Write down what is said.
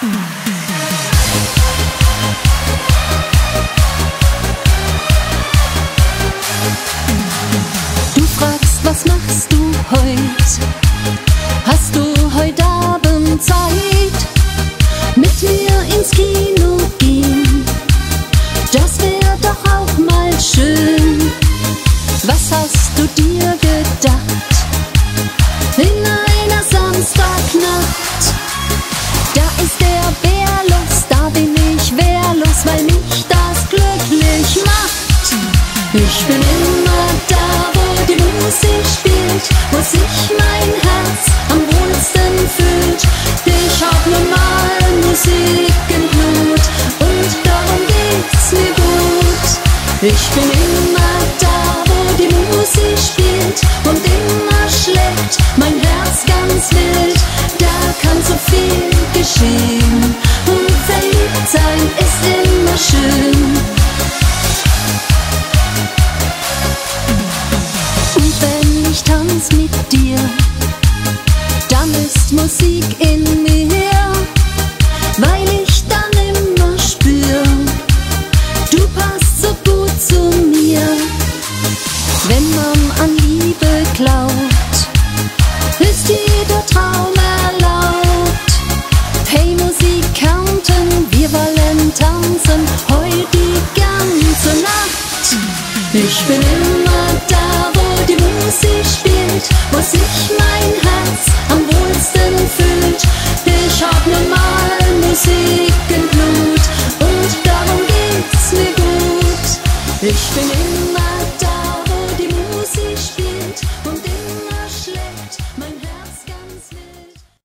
Du fragst, was machst du heut? Hast du heut Abend Zeit? Mit mir ins Kino gehen? Das wär doch auch mal schön. Was hast du dir gedacht? In einer Samstagnacht, da ist der Bär los, da bin ich wehrlos, weil mich das glücklich macht. Ich bin immer da, wo die Musik spielt, wo sich mein Herz am wohlsten fühlt. Ich hab nun mal Musik im Blut und darum geht's mir gut. Ich bin immer da, wo die Musik spielt und immer schlägt mein Herz ganz wild. Da kann so viel geschehen und verliebt sein ist immer schön. Und wenn ich tanz mit dir, dann ist Musik in mir, weil ich dann immer spür, du passt so gut zu mir. Wenn man an Liebe glaubt, ist jeder Traum erlaubt. Hey Musikanten, wir wollen tanzen, heut die ganze Nacht. Ich bin immer da, wo die Musik spielt, wo sich mein Herz